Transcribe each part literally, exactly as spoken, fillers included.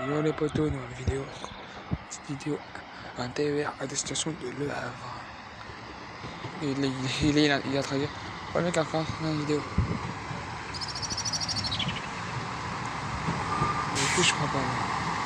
Yo les potos, nouvelle vidéo. Cette vidéo, un T E R à destination de Le Havre. Il, il, il, il, a, il a traduit. Pas le mec a fait une vidéo. Du coup, je crois pas. Là.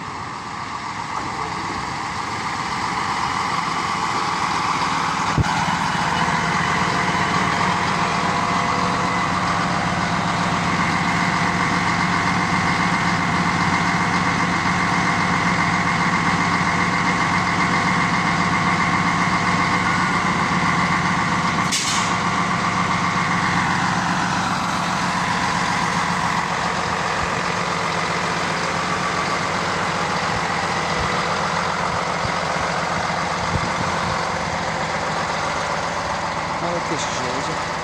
Ah, ok, je suis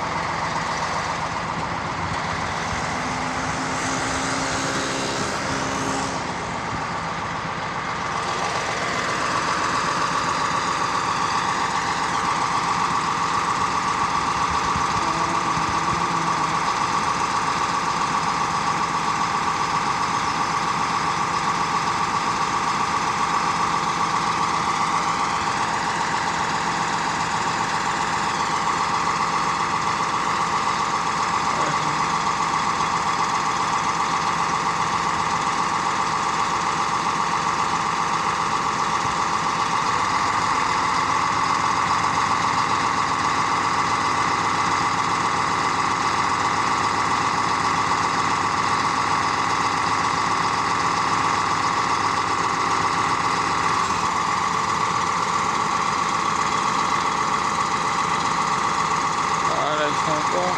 encore.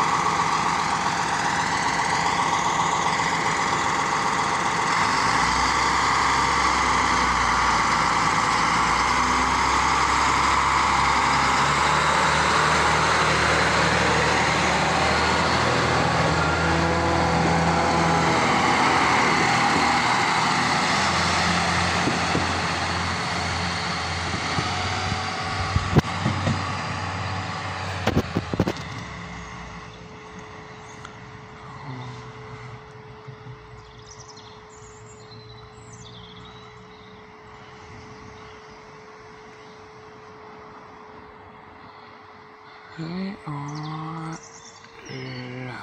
Et on... là.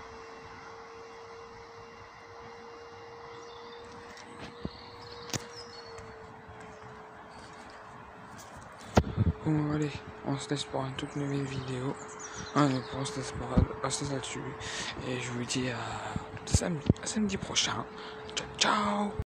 Bon allez, on se laisse pour une toute nouvelle vidéo. Ah, non, on se laisse pour rester là-dessus. Et je vous dis à samedi, à samedi prochain. Ciao ciao.